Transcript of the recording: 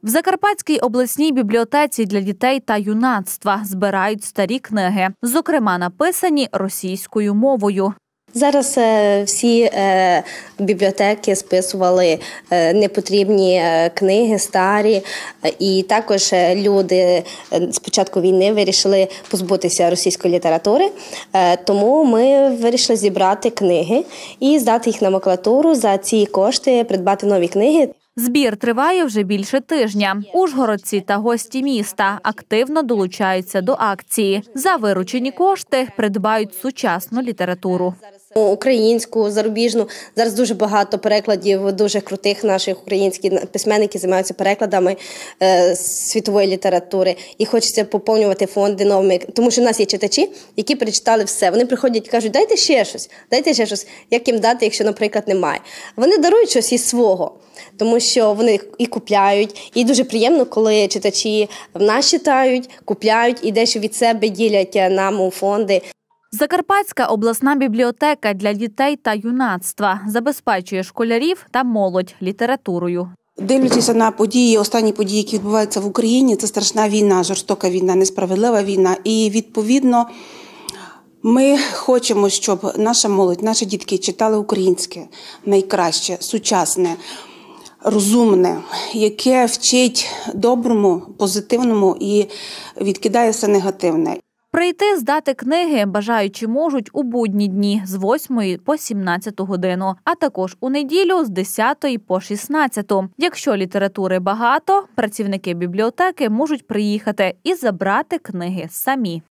В Закарпатській обласній бібліотеці для дітей та юнацтва збирають старі книги, зокрема написані російською мовою. Зараз всі бібліотеки списували непотрібні книги, старі. І також люди з початку війни вирішили позбутися російської літератури. Тому ми вирішили зібрати книги і здати їх на макулатуру, за ці кошти придбати нові книги. Збір триває вже більше тижня. Ужгородці та гості міста активно долучаються до акції. За виручені кошти придбають сучасну літературу. Українську, зарубіжну. Зараз дуже багато перекладів, дуже крутих наших українських письменників займаються перекладами світової літератури. І хочеться поповнювати фонди новими, тому що в нас є читачі, які перечитали все. Вони приходять і кажуть, дайте ще щось. Як їм дати, якщо, наприклад, немає. Вони дарують щось із свого, тому що вони і купляють. І дуже приємно, коли читачі в нас читають, купляють і дещо від себе ділять нам у фонди. Закарпатська обласна бібліотека для дітей та юнацтва забезпечує школярів та молодь літературою. Дивлячись на події, останні події, які відбуваються в Україні, це страшна війна, жорстока війна, несправедлива війна. І, відповідно, ми хочемо, щоб наша молодь, наші дітки читали українське, найкраще, сучасне, розумне, яке вчить доброму, позитивному і відкидає все негативне. Прийти здати книги бажаючі можуть у будні дні з 8 по 17 годину, а також у неділю з 10 по 16. Якщо літератури багато, працівники бібліотеки можуть приїхати і забрати книги самі.